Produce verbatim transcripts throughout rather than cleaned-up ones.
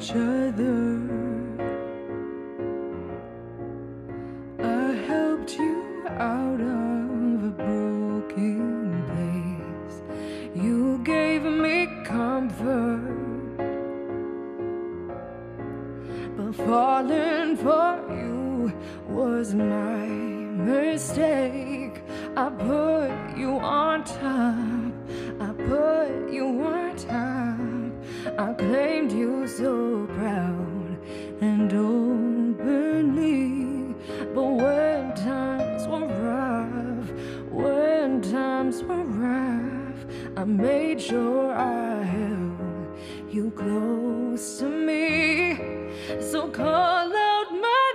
each other. I helped you out of a broken place. You gave me comfort, but falling for you was my mistake. I put you on top, I put you on top. I claimed you so proud and openly, but when times were rough, when times were rough, I made sure I held you close to me. So call out my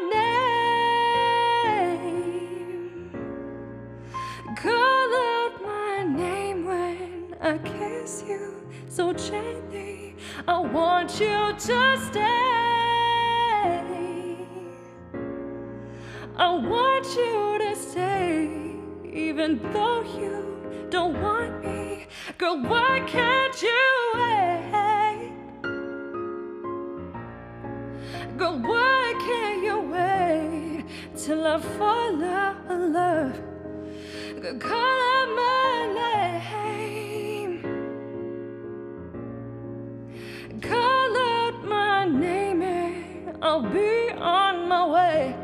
name, call out my name when I kiss you so gently. I want you to stay, I want you to stay, even though you don't want me. Girl, why can't you wait? Girl, why can't you wait till I fall out of love? Girl, call out my name, call out my name and I'll be on my way.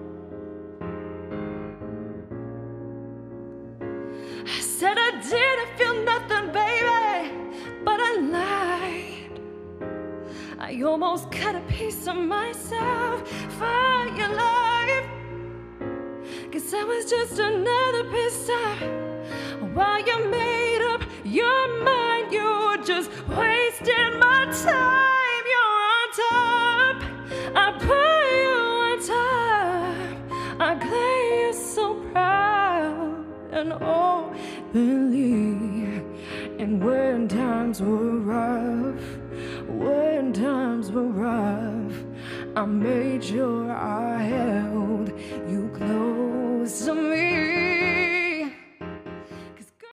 I said I didn't feel nothing, baby, but I lied. I almost cut a piece of myself for your life, 'cause I was just another piece of, while you made up your mind, you were just wasting my time. You're on top, I put you on top, I claim you so proud and openly. And when times were rough, when times were rough, I made sure I held you close to me.